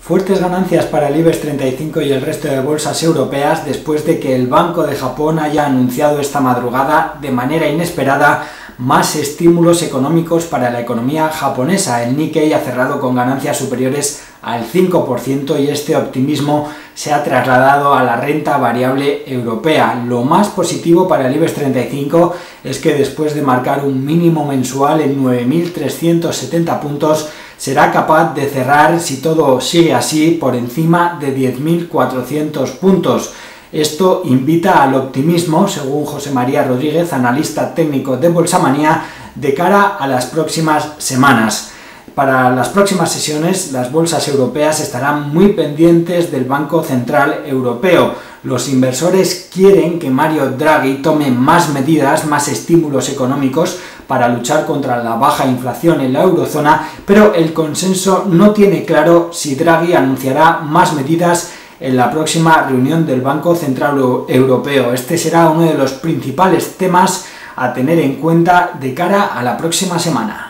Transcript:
Fuertes ganancias para el IBEX 35 y el resto de bolsas europeas después de que el Banco de Japón haya anunciado esta madrugada de manera inesperada más estímulos económicos para la economía japonesa. El Nikkei ha cerrado con ganancias superiores al 5% y este optimismo se ha trasladado a la renta variable europea. Lo más positivo para el IBEX 35 es que después de marcar un mínimo mensual en 9.370 puntos, será capaz de cerrar, si todo sigue así, por encima de 10.400 puntos. Esto invita al optimismo, según José María Rodríguez, analista técnico de Bolsamanía, de cara a las próximas semanas. Para las próximas sesiones, las bolsas europeas estarán muy pendientes del Banco Central Europeo. Los inversores quieren que Mario Draghi tome más medidas, más estímulos económicos para luchar contra la baja inflación en la eurozona, pero el consenso no tiene claro si Draghi anunciará más medidas en la próxima reunión del Banco Central Europeo. Este será uno de los principales temas a tener en cuenta de cara a la próxima semana.